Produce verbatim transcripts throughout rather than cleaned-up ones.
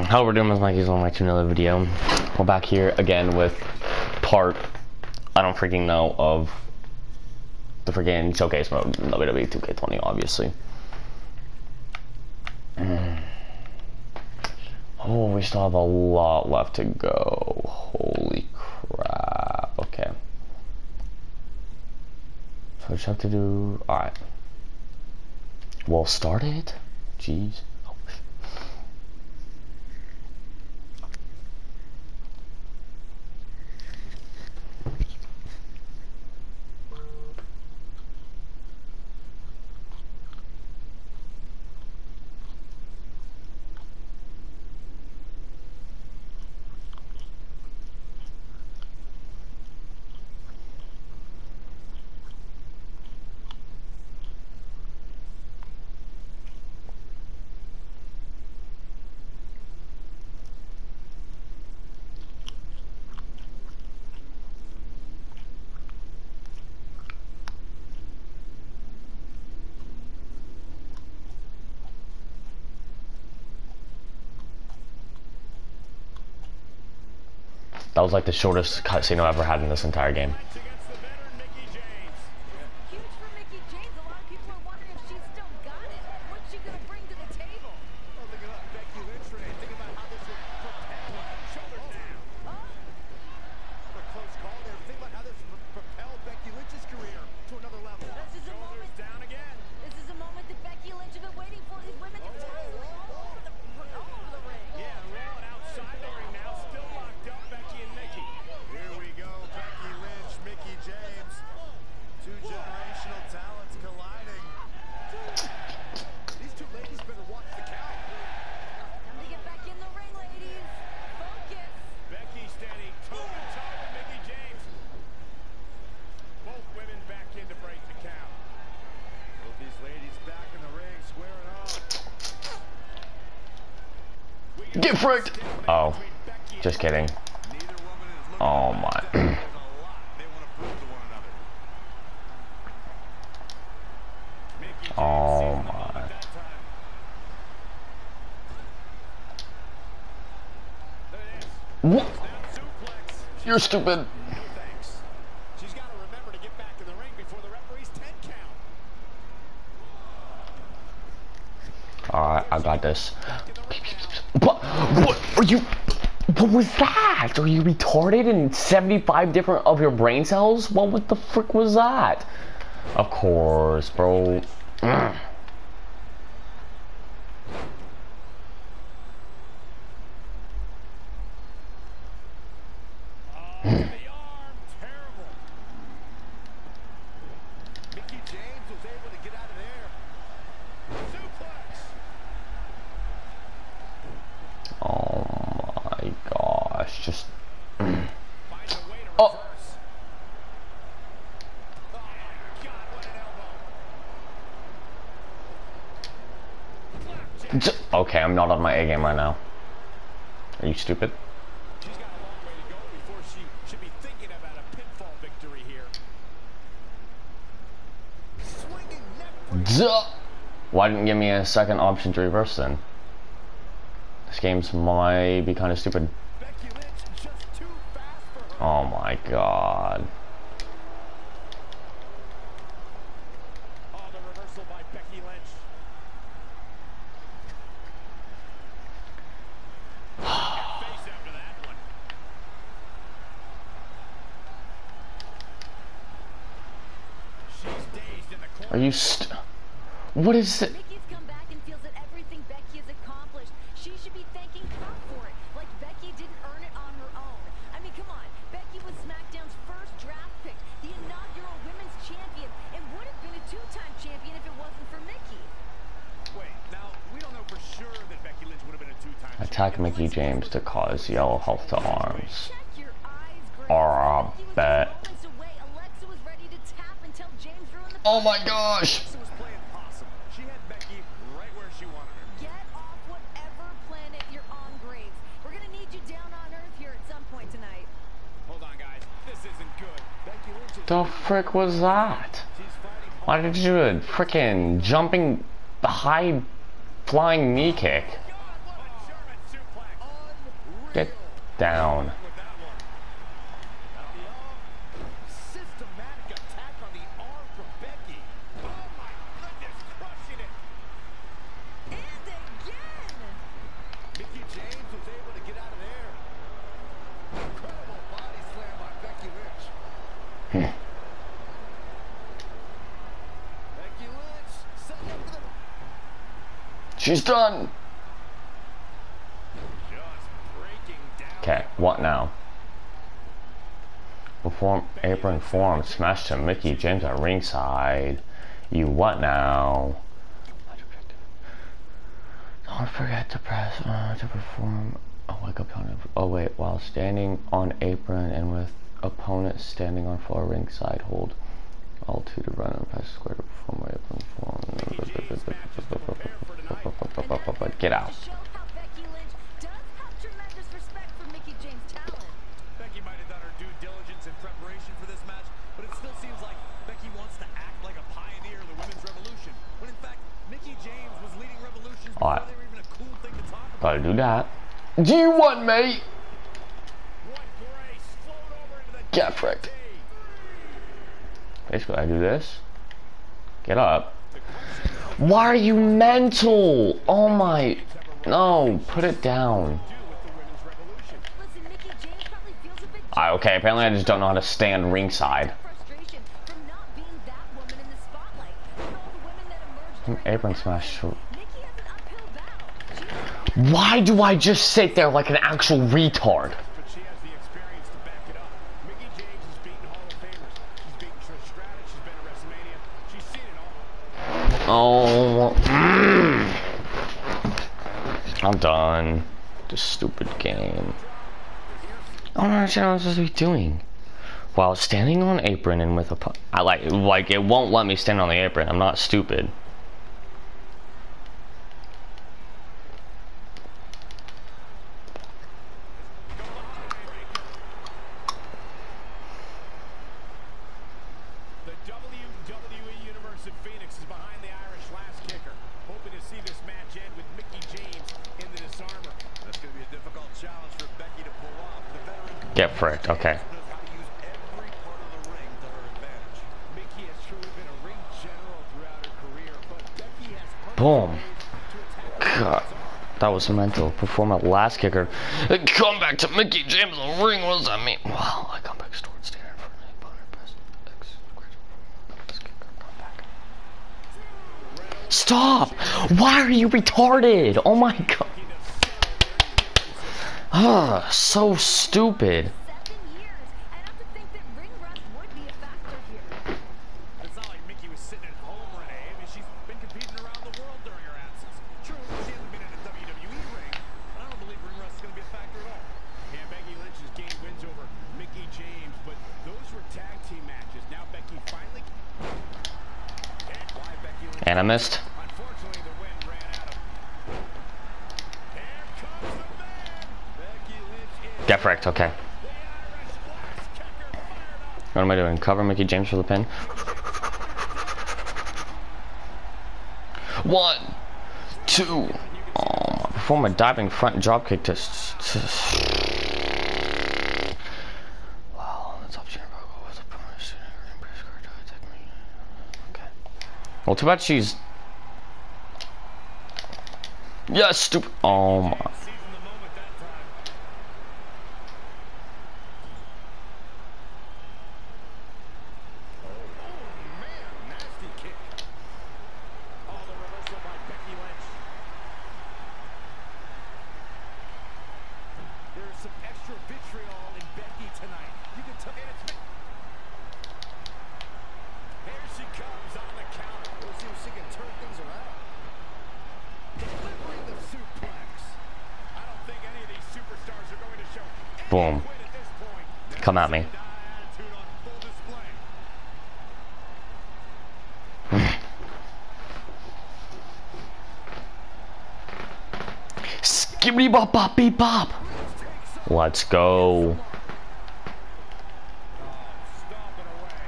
How we're doing with Mikey's on back to another video. We're back here again with part, I don't freaking know, of the freaking showcase mode, W W E two K twenty, obviously. Mm. Oh, we still have a lot left to go. Holy crap. Okay. So I just have to do, alright. We'll start it. Jeez. That was like the shortest cutscene I've ever had in this entire game. Get fricked! Oh, just kidding. Oh my. Oh my. What? You're stupid. Alright, I got this. What? What are you? What was that? Are you retarded in seventy-five different of your brain cells? What, what the frick was that? Of course, bro. Mm. Just oh. Okay, I'm not on my A game right now. Are you stupid? She's got a long way to go before she should be thinking about a pinfall victory here. Duh. Why didn't you give me a second option to reverse then? This game's might be kind of stupid. Oh my god. Oh, the reversal by Becky Lynch. Face after that one. She's dazed in the corner. Are you st What is it? Mickey's come back and feels that everything Becky has accomplished, she should be thanking her for it. Like Becky didn't earn it on her own. I mean, come on. Becky was SmackDown's first draft pick, the inaugural women's champion, and would have been a two-time champion if it wasn't for Mickey. Wait, now, we don't know for sure that Becky Lynch would have been a two-time champion. Attack Mickey James to cause yellow health to arms. Or I bet. Oh my gosh! She had Becky right where she wanted her. Get off whatever planet you're on, Graves. We're gonna need you down on Earth here at some point tonight. Hold on, guys. This isn't good. Becky Lynch is the frick was that? Why did you do a frickin' jumping high flying knee kick? Get down. Systematic attack on the arm from Becky. Oh my goodness, crushing it. And again. Mickie James was able to get out of there. Incredible body slam by Becky Lynch. Hmm. Becky Lynch setting up for the... She's done. Just breaking down. Okay, what now? Perform apron form, smash to Mickie James at ringside. You what now? Don't forget to press uh, to perform a wake up on. Oh wait, while standing on apron and with opponent standing on floor ringside, hold L two to run and press square to perform wake up form. Get out. To show how Becky Lynch does have tremendous respect for Mickie James' talent. Becky might have done her due diligence in preparation for this match, but it still seems like Becky wants to act like a pioneer of the women's revolution, when in fact, Mickie James was leading revolutions before Alright. they were even a cool thing to talk about. Gotta do that. G one, mate. What grace flowed over into the Get fricked. Basically, I do this. Get up. Why are you mental? Oh my. No, put it down. Listen, Mickie James probably feels a bit Ah, okay, apparently I just don't know how to stand ringside. frustration from not being that woman in the spotlight. And all the women that emerged during Apron her smash. Mickie has an uphill battle. She Why do I just sit there like an actual retard? But she has the experience to back it up. Mickie James has beaten Hall of Famers. She's beaten Trish Stratus. She's been to WrestleMania. She's seen it all. Oh. Mm. I'm done. This stupid game. I don't understand what I'm supposed to be doing. While standing on apron and with a pu- I like like it won't let me stand on the apron. I'm not stupid. The W W E Universe in Phoenix is behind the Irish last kicker, hoping to see this match end with Mickie James in the disarmer. That's going to be a difficult challenge for Becky to pull off. The veteran Get fricked. Okay. knows how to use every part of the ring to her advantage. Mickie has truly been a ring general throughout her career, but Becky has Boom. ways to attack God, that was mental. Perform a last kicker. Come back to Mickie James in the ring. What does that mean? Wow, I come back towards standard for an opponent. Press X squared. Last kicker. Come back. Stop! Why are you retarded? Oh my god. Ah, so stupid. seven years. I'd have to think that ring rust would be a factor here. It's not like Mickie was sitting at home, Renee. I mean, she's been competing around the world during her absence. True, she hasn't been in a W W E ring, but I don't believe ring rust is going to be a factor at all. Yeah, Becky Lynch has gained wins over Mickie James, but those were tag team matches. Now Becky finally... And why Becky Lynch... And I missed. Unfortunately, the win ran out of... Here comes the man! Becky Lynch is... Get fricked. Okay. The Irish last kicker fired up. What am I doing? Cover Mickie James for the pin. One, two. Oh, perform a diving front drop kick to. to wow, that's up to your vocal with a bonus. Okay. Well, too bad she's. Yes, stupid. Oh my. Seizing the moment that time. Oh, man, nasty kick. Oh, the reversal by Becky Lynch. There's some extra vitriol in Becky tonight. You can tell, and it's... Here she comes on the counter. We'll see if she can turn things around. Delivering the suplex. I don't think any of these superstars are going to show any Boom. quit at this point. Come at me. Attitude on full display. Skibbity bop bop beep bop. Let's go. Stomp it away.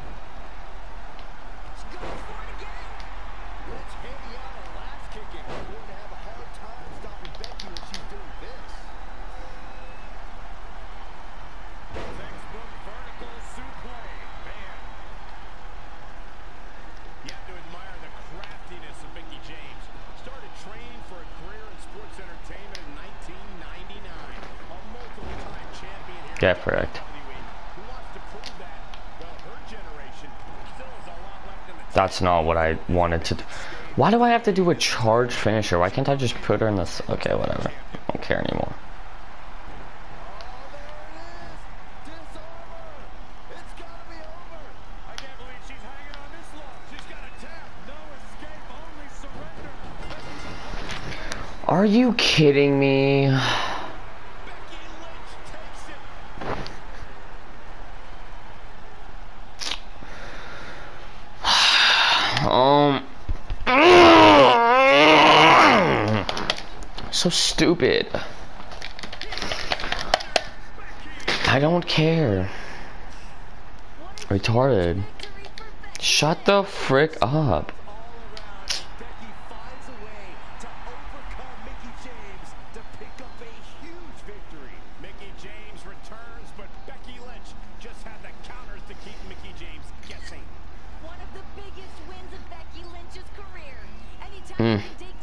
Goes for it again. Let's handing out her last kicking. We're going to have a hard time stopping Becky when she's doing this. Get fricked. That's not what I wanted to do. Why do I have to do a charge finisher? Why can't I just put her in this? Okay, whatever. I don't care anymore. Are you kidding me? um so stupid. I don't care. Retarded. Shut the frick up. Mm.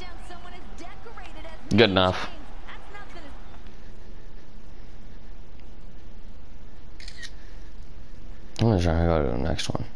Good enough. I'm gonna try to go to the next one.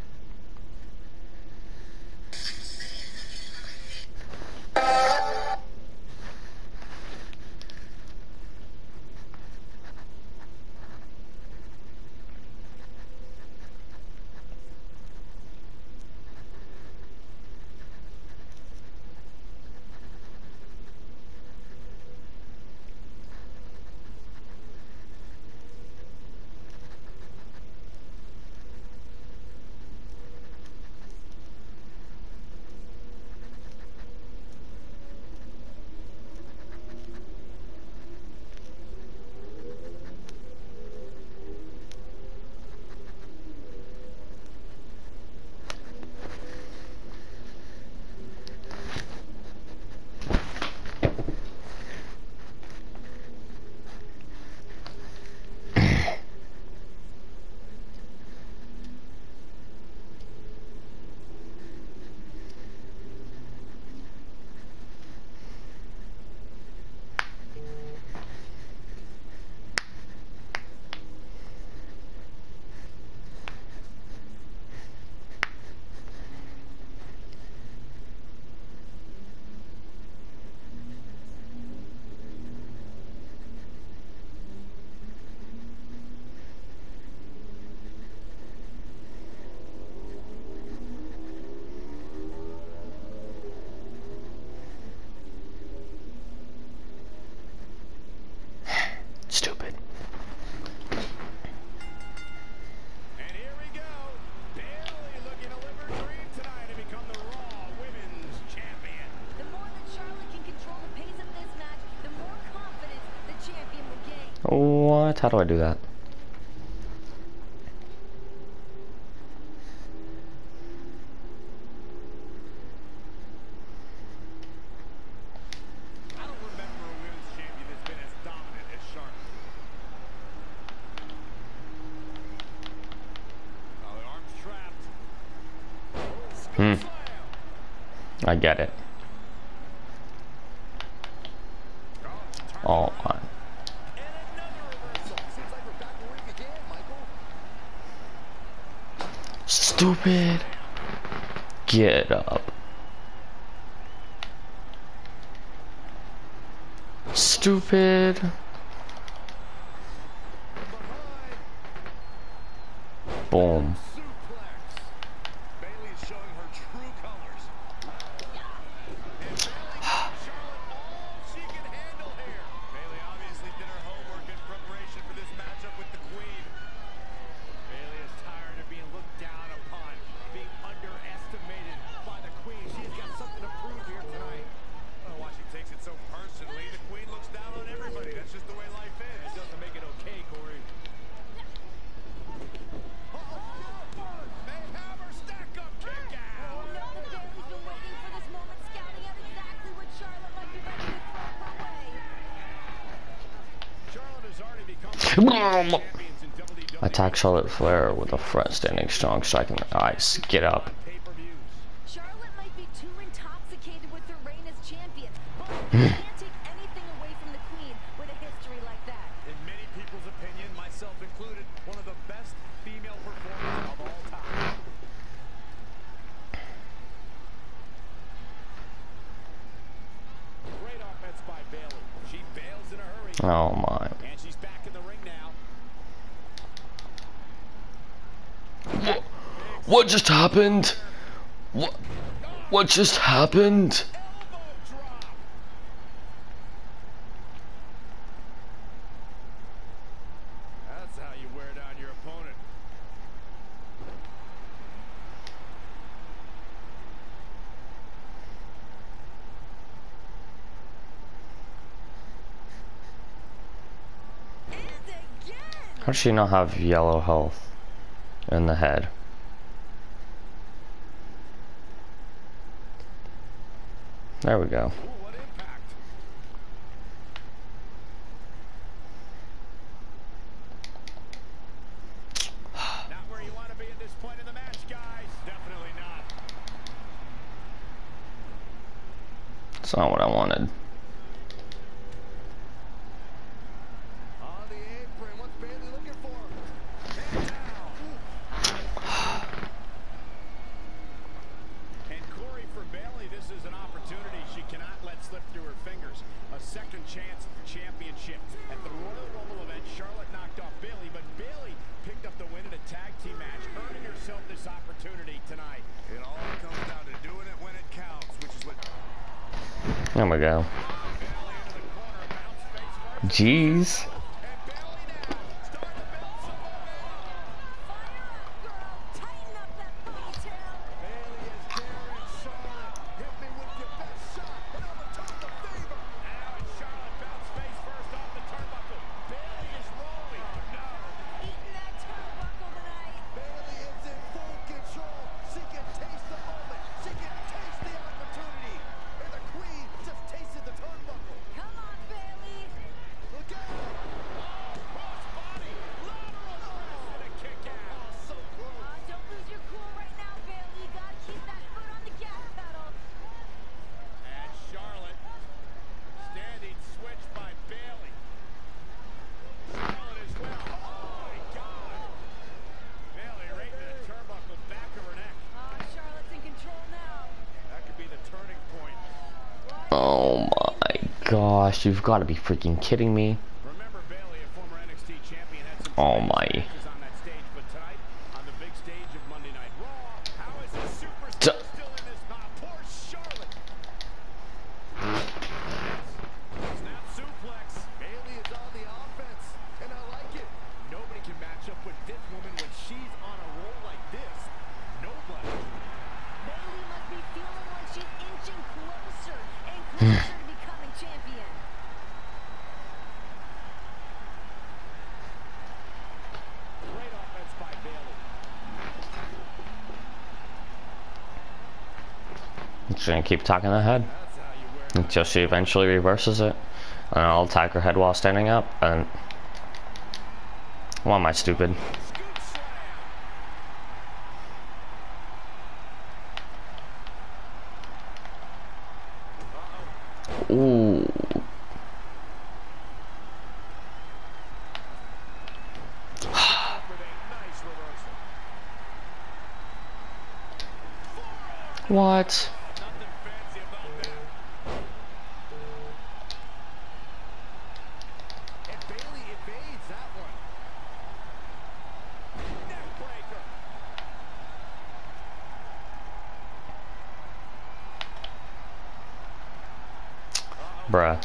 Stupid. And here we go. Bayley looking to live her dream tonight to become the Raw Women's Champion. The more that Charlotte can control the pace of this match, the more confidence the champion will gain. What? How do I do that? I don't remember a women's champion that's been as dominant as Charlotte. Oh, the arm's trapped. Hmm. Slam. I get it. Oh, on. And another reversal. Seems like we're back where we began, Michael. Stupid. Get up. Stupid. Boom. Suplex. Bayley's showing her true colors. And Bayley gives Charlotte all she can handle here. Bayley obviously did her homework in preparation for this matchup with the Queen. Bayley is tired of being looked down upon, being underestimated by the Queen. She has got something to prove here tonight. I don't know why she takes it so personally. The Queen looks down on everybody. That's just the way life is. It doesn't make it okay, Corey. They have her stack up kick out. Oh no, Bayley's been waiting for this moment, scouting out exactly what Charlotte might be ready to throw her way. Charlotte has already become champions in W W E. Attack Charlotte Flair with a front standing strong strike in the eyes. Get up. Pay-per-views. Charlotte might be too intoxicated with her reign as champion, but you can't take anything away from the Queen with a history like that. In many people's opinion, myself included, Oh my. And she's back in the ring now. What, what just happened? What, what just happened? Elbow drop. That's how you wear down your opponent. And again. How does she not have yellow health in the head? There we go. Ooh, what impact. Not where you want to be at this point in the match, guys. Definitely not. That's not what I wanted. On the apron, what's Bayley looking for? And down. And Corey, for Bayley, this is an opportunity she cannot let slip through her fingers. A second chance at the championship. At the Royal Rumble event, Charlotte knocked off Bayley, but Bayley picked up the win in a tag team match, earning herself this opportunity tonight. It all comes down to doing it when it counts, which is what... There we go. Bayley into the corner, bounce face first. Jeez. And Bayley now, starting to build some momentum. Fire up, girl. Tighten up that ponytail. Bayley is there and Charlotte. Hit me with your best shot and I'll return the favor. Now it's Charlotte, bounce face first off the turnbuckle. Bayley is rolling. No. Eating that turnbuckle tonight. Bayley is in full control. She can taste the moment. She can taste the opportunity. And the queen just tasted the turnbuckle. Come on, Bayley. Look out. Oh, cross body. Lateral twist and a kick out. So close. Uh, don't lose your cool right now, Bayley. You gotta keep that foot on the gas pedal. And Charlotte, standing switch by Bayley. Charlotte as well. Oh my God. Bayley right in the turnbuckle, back of her neck. Uh, Charlotte's in control now. That could be the turning point. Oh my gosh, you've got to be freaking kidding me. Remember Bayley, a former N X T champion, had some Oh tremendous my. matches on that stage, but tonight on the big stage of Monday Night Raw, how is this Duh. superstar still in this knot? Poor Charlotte. Snap suplex. Bayley is on the offense, and I like it. Nobody can match up with this woman when she's on a roll like this. Nobody. Bayley must be feeling like she's inching closer and closer to becoming champion. Great offense by Bayley. She's gonna keep attacking the head That's how you wear until she eventually reverses it. And I'll attack her head while standing up. And why am I stupid? scoop slam. Ooh. With a nice reversal. What? Nothing fancy about that. And Bayley evades that one. Neck breaker. Bruh.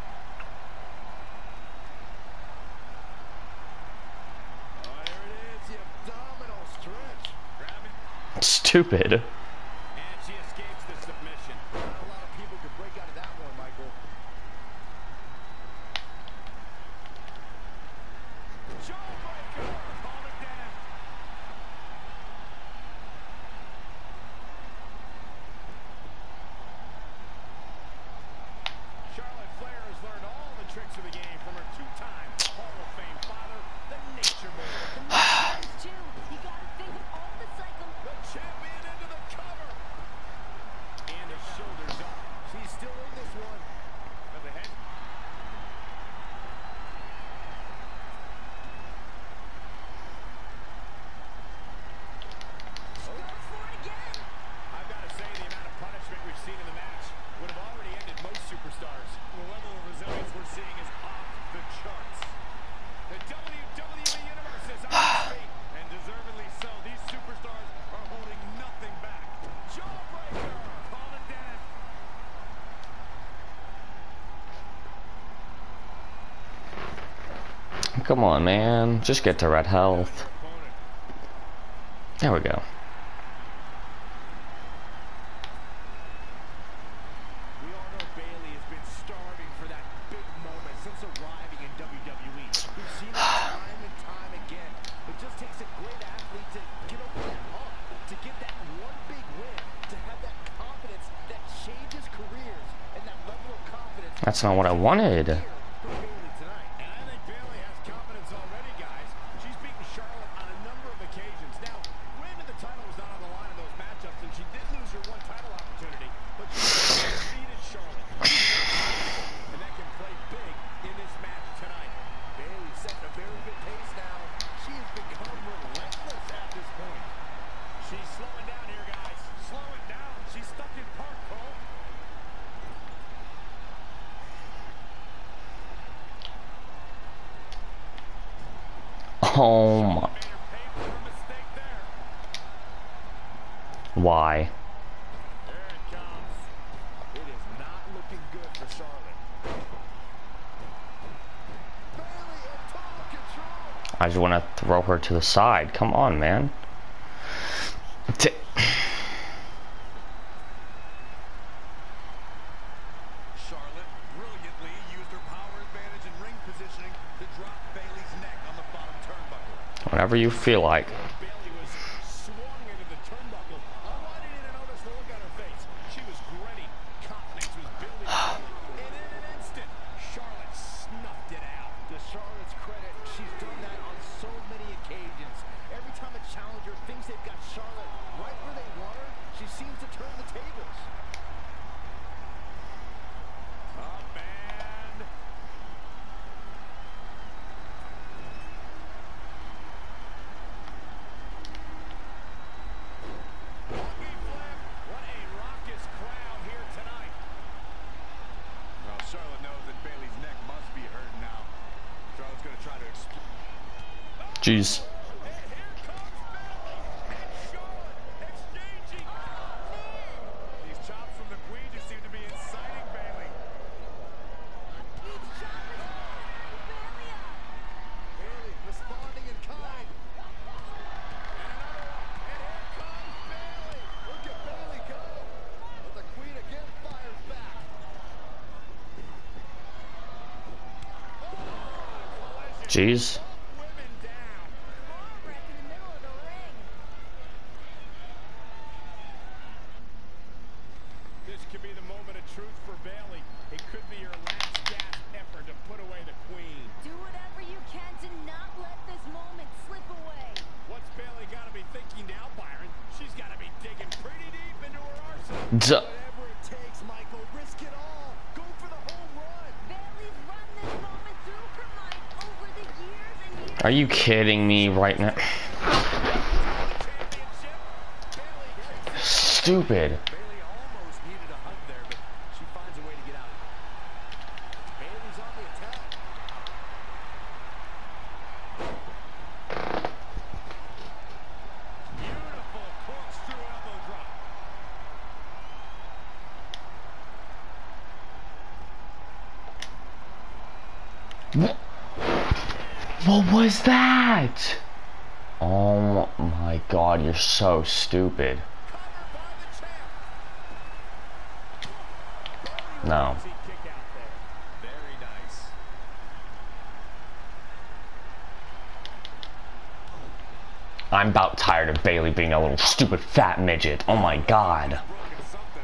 Oh, there it is, the abdominal stretch. Grab it. Stupid. And she escapes the submission. Not a lot of people could break out of that one, Michael. Jawbreaker. Hold it down. Charlotte Flair has learned all the tricks of the game from her two-time Hall of Fame father, the Nature Boy. Too. You gotta think of all the cycle. The champion into the Come on, man. Just get to red health. There we go. We all know Bayley has been starving for that big moment since arriving in W W E. We've seen it time and time again. It just takes a great athlete to get over that hump, to get that one big win, to have that confidence that changes careers, and that level of confidence. That's not what I wanted. For Bayley tonight. And I think Bayley has confidence already, guys. She's beaten Charlotte on a number of occasions. Now, granted the title was not on the line in those matchups, and she did lose her one title opportunity, but she defeated Charlotte. And that can play big in this match tonight. Bayley setting a very good pace now. She has become relentless at this point. She's slowing down here, guys. Slowing down. She's stuck in park, Cole. Oh my. Made her pay for her mistake there. Why? There it comes. It is not looking good for Charlotte. Bayley in total control. I just want to throw her to the side. Come on, man. T Charlotte brilliantly used her power advantage and ring positioning to drop Bayley's neck on the bottom turnbuckle. Whenever you feel like. Bayley was swung into the turnbuckle. I wanted you to notice the look on her face. She was gritty. Confidence was building. And in an instant, Charlotte snuffed it out. To Charlotte's credit, she's done that on so many occasions. Every time a challenger thinks they've got Charlotte right where they want her, she seems to turn the tables. Up and Boogie flip. What a raucous crowd here tonight. Well, Charlotte knows that Bayley's neck must be hurt now. Charlotte's going to try to explain. Jeez. And here comes Bayley and Charlotte exchanging. These chops from the Queen just seem to be inciting Bayley. Each shot is Bayley up. Bayley responding in kind. And another one. And here comes Bayley. Look at Bayley go. But the Queen again fires back. Oh, collision. Jeez. Women down. Arm wreck in the middle of the ring. This could be the moment of truth for Bayley. It could be her last gasp effort to put away the Queen. Do whatever you can to not let this moment slip away. What's Bayley got to be thinking now, Byron? She's got to be digging pretty deep into her arsenal. Duh. Whatever it takes, Michael. Risk it all. Go for the home run. Bayley's run this moment through her mind over the years and years. Are you kidding me right now? Championship. Bayley takes it. Stupid. Bayley almost needed a hug there, but she finds a way to get out. Bayley's on the attack. Beautiful corkscrew elbow drop. What? What was that? Oh my god, you're so stupid. Covered by the champ. No. Easy kick out there. Very nice. I'm about tired of Bayley being a little stupid fat midget. Oh my god. Broken something.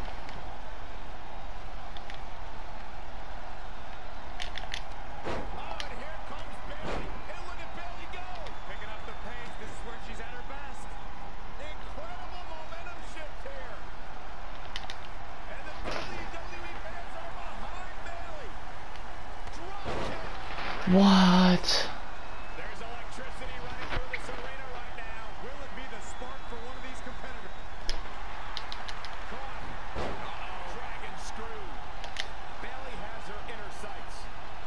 Oh, and here comes Bayley. And look at Bayley go. Picking up the pace. This is where she's at her best. Incredible momentum shift here. And the W W E fans are behind Bayley. Drop kick. What? There's electricity running through this arena right now. Will it be the spark for one of these competitors? Caught. Uh-oh. Dragon screw. Bayley has her inner sights.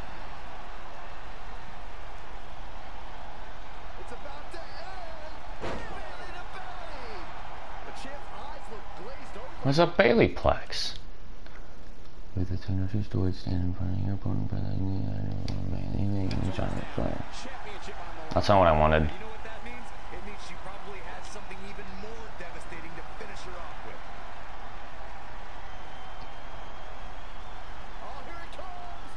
It's about to end. Bayley to Bayley. The champ's eyes look glazed over. What's a Bayleyplex? With the technology stored stand in front of your opponent by the Championship on the line. That's not what I wanted. You know what that means? It means she probably has something even more devastating to finish her off with. Oh, here it comes!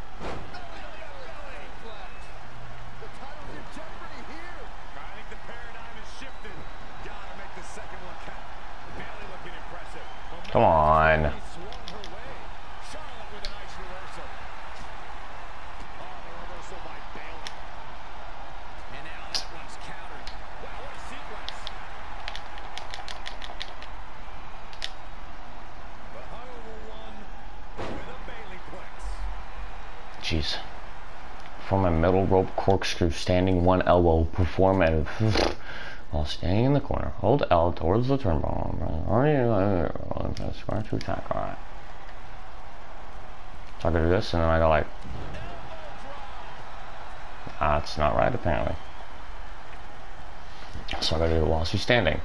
The title's in jeopardy here. I think the paradigm has shifted. Gotta make the second one count. Bayley looking impressive. Come on. Swung her way. Charlotte with a nice reversal. Oh, the reversal by Bayley. And now that one's countered. Wow, what a sequence. The hungover one with a Bayley plex. Jeez. Perform a middle rope corkscrew, standing one elbow. Perform a while standing in the corner. Hold L towards the turnbuckle. Square to attack. Alright. So I gotta do this and then I go like, ah, it's not right apparently. So I gotta do it while she's standing.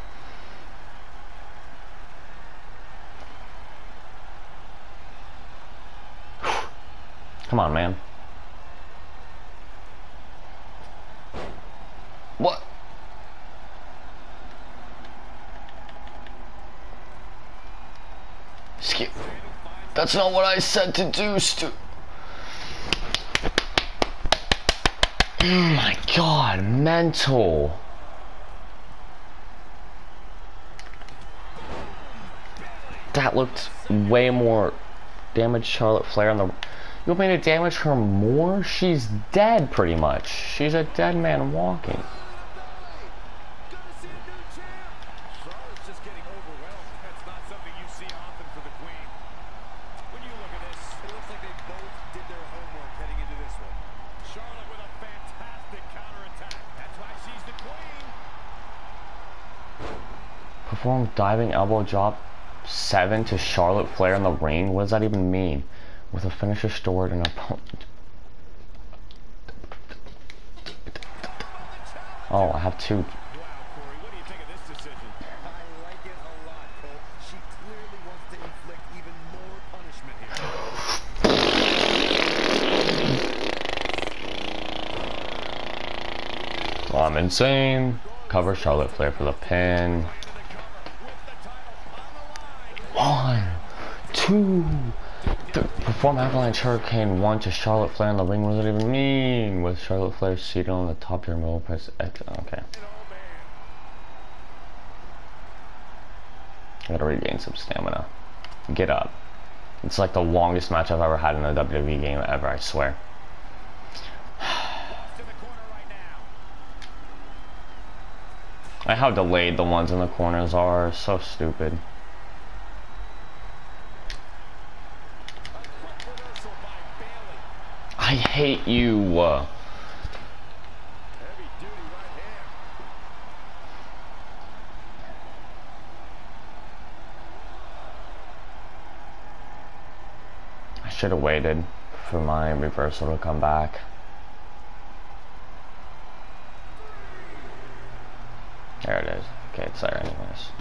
Come on, man. What? Skip. That's not what I said to do, Stu. Oh my god, mental. That looked way more damage Charlotte Flair on the. You want me to damage her more? She's dead pretty much. She's a dead man walking. Charlotte's just getting overwhelmed. That's not something you see often for the Queen. When you look at this, it looks like they both did their homework heading into this one. Charlotte with a fantastic counterattack. That's why she's the Queen. Perform diving elbow drop seven to Charlotte Flair in the ring? What does that even mean? With a finisher stored in an opponent. Oh, I have two. Wow, Corey, what do you think of this decision? I like it a lot, Cole. She clearly wants to inflict even more punishment here. Oh, I'm insane. Cover Charlotte Flair for the pin. One, two. Th perform Avalanche Hurricane one to Charlotte Flair in the ring. What does it even mean? With Charlotte Flair seated on the top turnbuckle, press X. Okay. I gotta regain some stamina. Get up. It's like the longest match I've ever had in a W W E game ever, I swear. I how delayed the ones in the corners are. So stupid. I hate you. Uh, I should have waited for my reversal to come back. There it is. Okay, it's there anyways.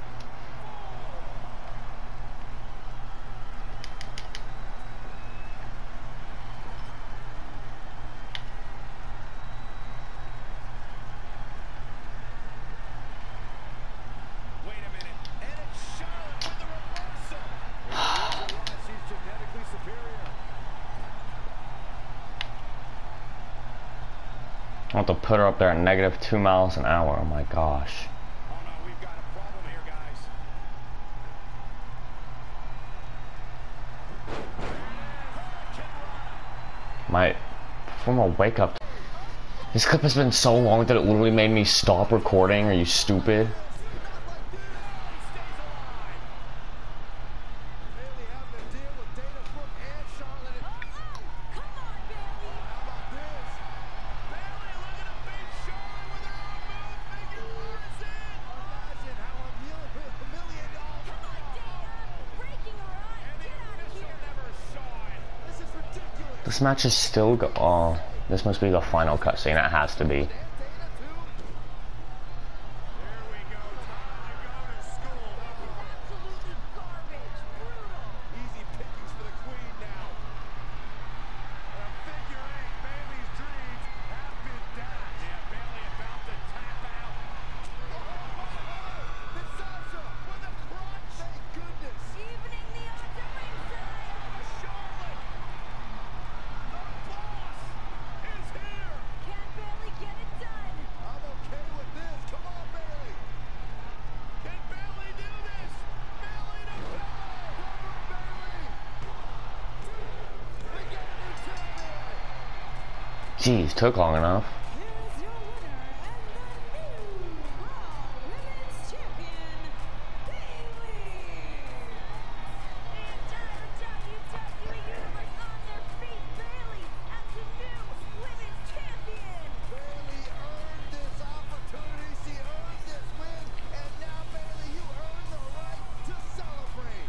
I want to put her up there at negative two miles an hour. Oh my gosh. Oh no, we've got a problem here, guys. My from a wake up. This clip has been so long that it literally made me stop recording. Are you stupid? This match is still go- oh, this must be the final cutscene. It has to be. Jeez, took long enough. Here's your winner and the new Raw Women's Champion, Bayley. The entire W W E Universe on their feet. Bayley as the new Women's Champion. Bayley earned this opportunity. She earned this win. And now, Bayley, you earn the right to celebrate.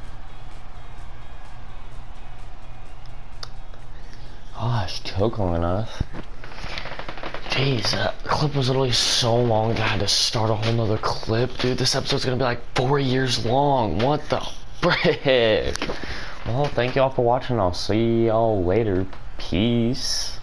Gosh, took long enough. Jeez, that clip was literally so long that I had to start a whole nother clip. Dude, this episode's gonna be like four years long. What the frick? Well, thank y'all for watching. I'll see y'all later. Peace.